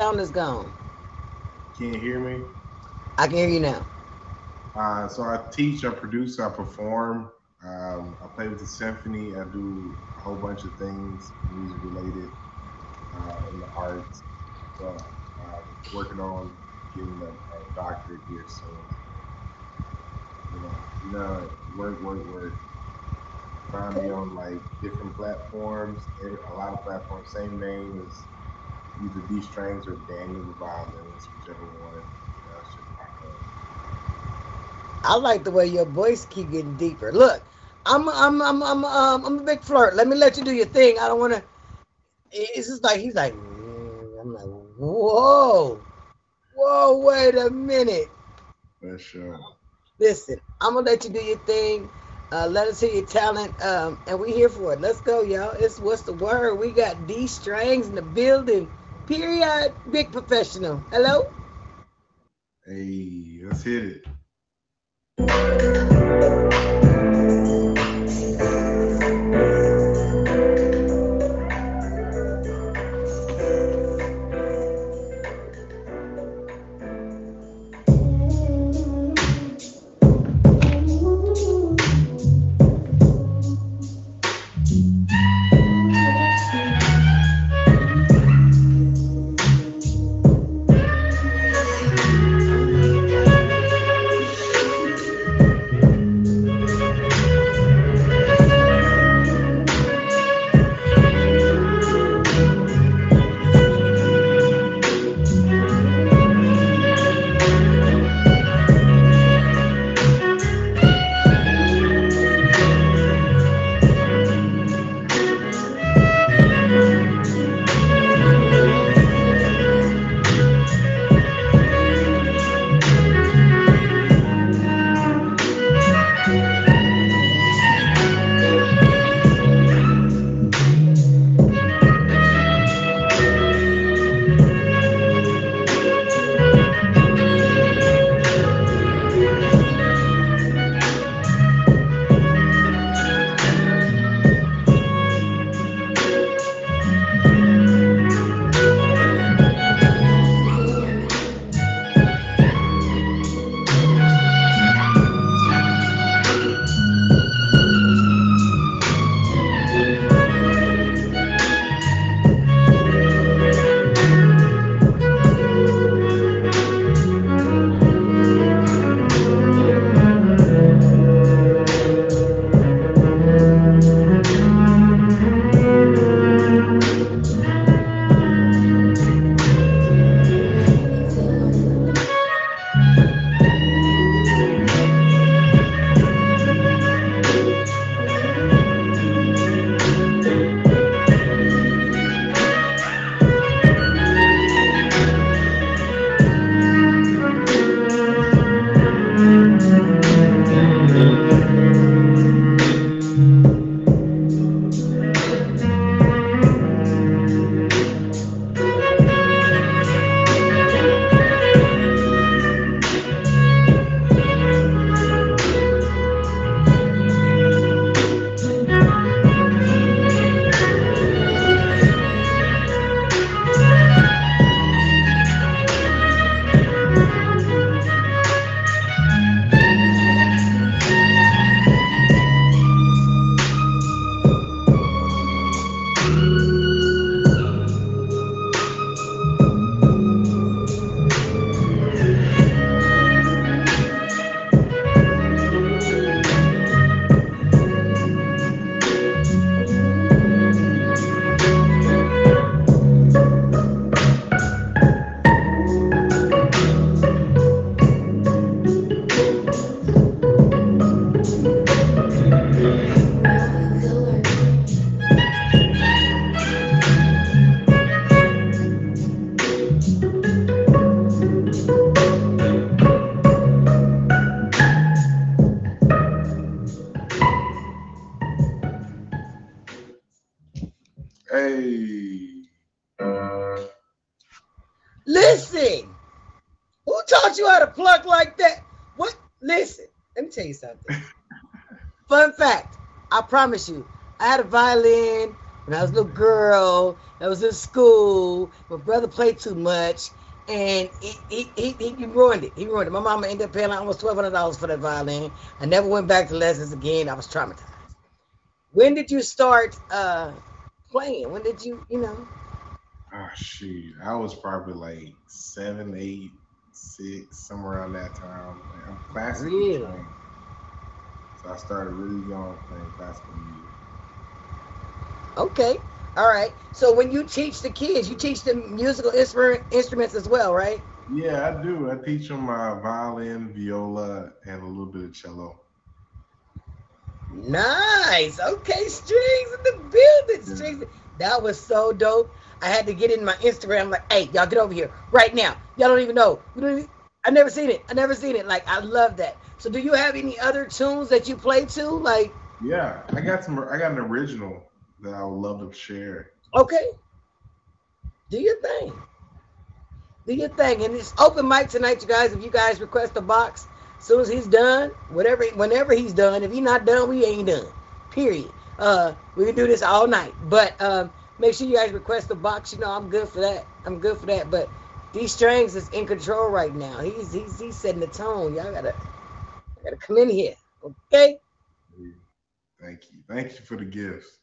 sound is gone. Can't hear me. I can hear you now. So I teach, I produce, I perform. I play with the symphony. I do a whole bunch of things music related in the arts. So working on getting a doctorate here soon. So work. Find me on like different platforms. A lot of platforms. Same name as either D Strings or Daniel the Violinist, whichever one should pop up. I like the way your voice keep getting deeper. Look, I'm a big flirt. Let me let you do your thing. I don't want to. It's just like he's like. I'm like, whoa, whoa, wait a minute. For sure. Listen, I'm gonna let you do your thing. Let us hear your talent, and we here for it. Let's go, y'all. It's what's the word? We got D Strings in the building. Period. Big professional. Hello. Hey, let's hit it. Hey. Listen, who taught you how to pluck like that? What? Listen, let me tell you something. Fun fact, I promise you, I had a violin when I was a little girl. I was in school. My brother played too much, and he ruined it. He ruined it. My mama ended up paying like almost $1,200 for that violin. I never went back to lessons again. I was traumatized. When did you start playing? When did you, you know? Oh shoot, I was probably like 7, 8, 6, somewhere around that time. Like, I'm classically Really? trained, so I started really young playing classical music. Okay. All right. So when you teach the kids, you teach them musical instruments as well, right? Yeah, I do. I teach them violin, viola, and a little bit of cello. Nice. Okay, strings in the building. Yeah, Strings. That was so dope. I had to get in my Instagram. Like, hey, y'all get over here right now. Y'all don't even know. We don't even, I never seen it. I never seen it. Like, I love that. So, do you have any other tunes that you play to? Like, yeah. I got some. I got an original that I would love to share. okay, do your thing. Do your thing. And it's open mic tonight, you guys. If you guys request a box, as soon as he's done, whatever, whenever he's done. If he's not done, we ain't done. Period. We can do this all night. But make sure you guys request a box. You know, I'm good for that. I'm good for that. But these strings is in control right now. He's setting the tone. Y'all gotta come in here. Okay? Thank you. Thank you for the gifts.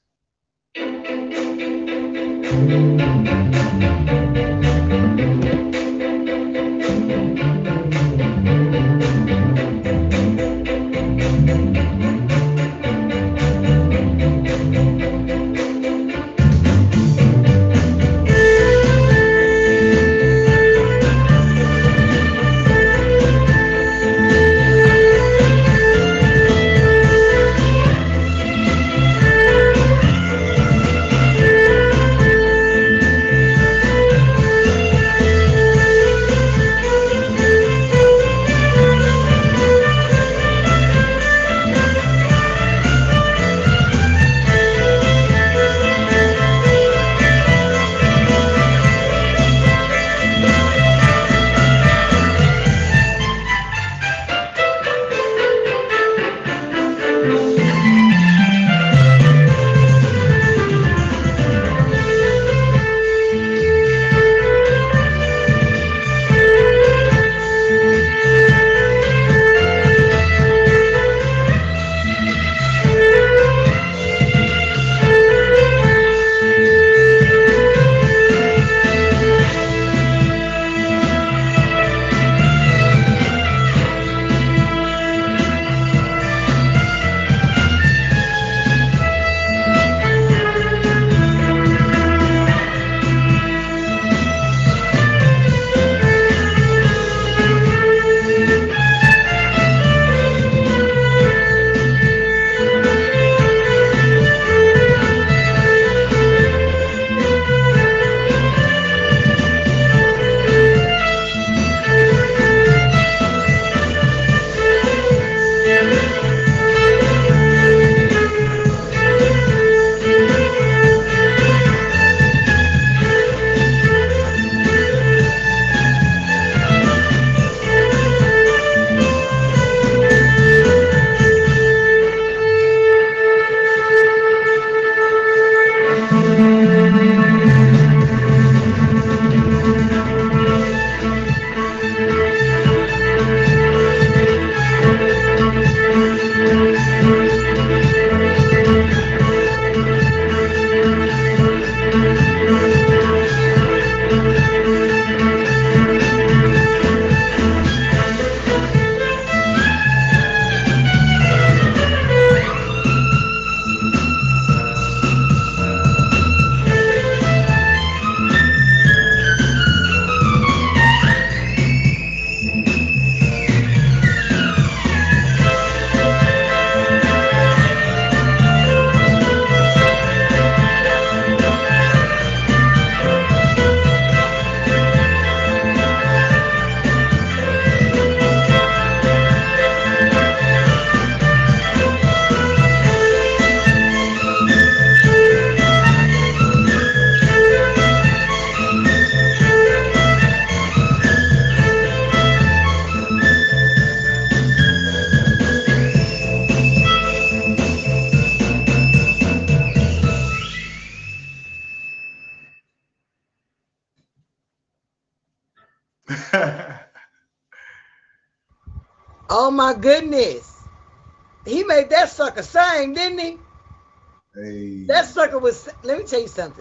Oh my goodness. He made that sucker sing, didn't he? Hey. That sucker was, let me tell you something.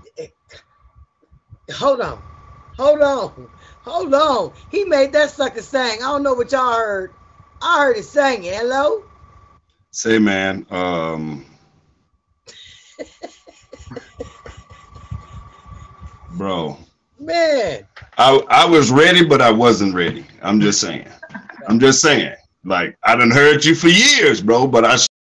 Hold on. Hold on. Hold on. He made that sucker sing. I don't know what y'all heard. I heard it singing. Hello? Say, man, bro. Man. I was ready, but I wasn't ready. I'm just saying. Like, I done heard you for years, bro, but I